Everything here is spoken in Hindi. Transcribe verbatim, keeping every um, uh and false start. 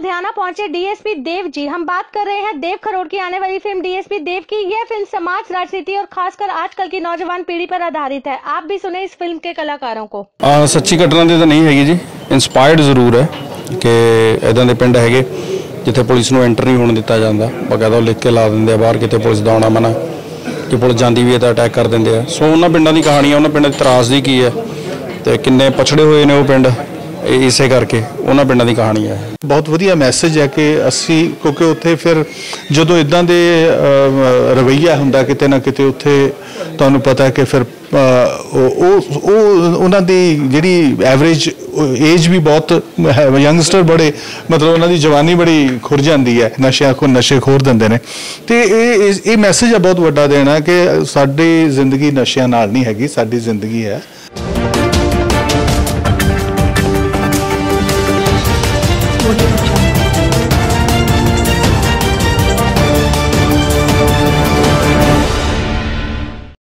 लुधियाना पहुंचे डीएसपी देव जी। हम बात कर रहे हैं देव खरोड़ की आने वाली फिल्म डीएसपी देव की। यह फिल्म समाज, राजनीति और खासकर आजकल की नौजवान पीढ़ी पर आधारित है। आप भी सुने इस फिल्म के कलाकारों को। आ, सच्ची घटना तो नहीं हैगी जी, इंस्पायर्ड जरूर है कि इदां दे पिंड हैगे जिथे पुलिस नूं एंटर नहीं होने दिता जाता, बकायदा लिख के ला देंगे बाहर किते पुलिस दा आउणा मना, कि पुलिस जाती भी है तो अटैक कर देंगे। सो उन्होंने पिंडों की कहानियां, उन्होंने पिंड की त्रासदी की है तो किन्ने पछड़े हुए ने वो पिंड, इसे करके उन्होंने पिंडों की कहानी है। बहुत वधिया मैसेज है कि असी क्योंकि उत्थे फिर जो इदां दे रवैया हुंदा किते ना किते उत्थे तुहानूं पता है कि फिर उन्हां दी जिहड़ी एवरेज एज भी बहुत यंगस्टर बड़े मतलब उन्हां दी जवानी बड़ी खुर जाती है, नशे को नशे खोर दिंदे ने। तो ये मैसेज है बहुत वड्डा देना कि साडी जिंदगी नशियां नाल नहीं हैगी, साडी जिंदगी है।